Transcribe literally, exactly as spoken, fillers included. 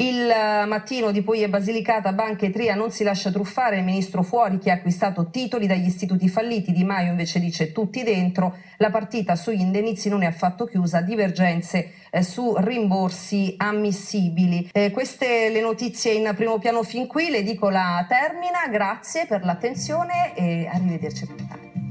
Il Mattino di Puglia e Basilicata, banche Tria non si lascia truffare, il ministro fuori, chi ha acquistato titoli dagli istituti falliti, Di Maio invece dice tutti dentro, la partita sugli indennizi non è affatto chiusa, divergenze eh, su rimborsi ammissibili. Eh, queste le notizie in primo piano fin qui, l'edicola termina, grazie per l'attenzione e arrivederci più tardi.